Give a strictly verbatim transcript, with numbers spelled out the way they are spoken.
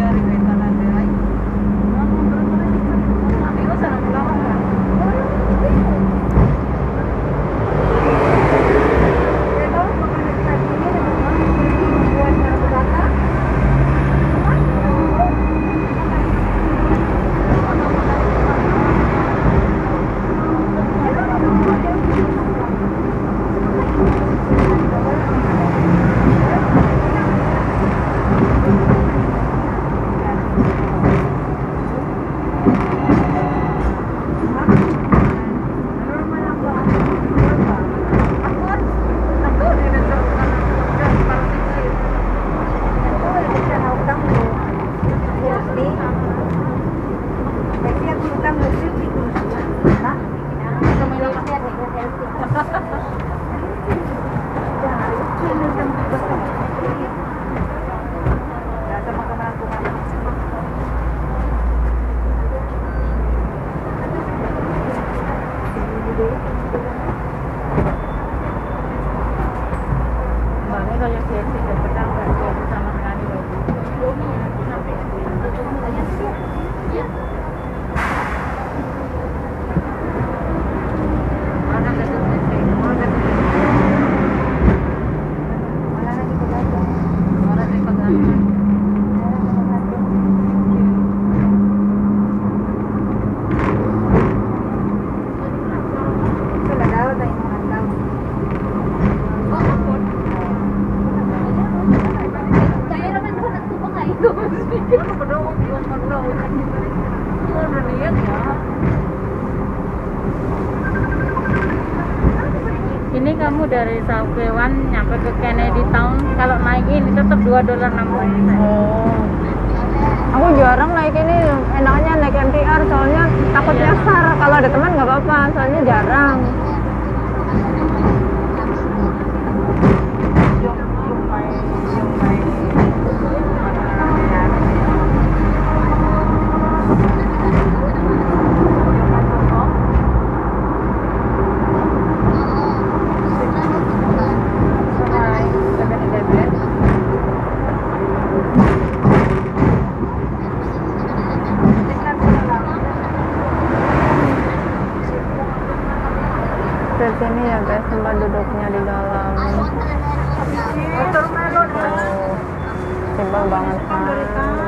Ini kamu dari South Kewan nyampe ke Kennedy Town, kalau naik ini tetap dua dolar enam puluh. Oh. Aku jarang naik ini, enaknya naik M T R soalnya takut nyasar. Kalau ada teman nggak apa-apa, soalnya jarang. Di sini ya guys, tempat duduknya di dalam. Oh, simpel banget kan.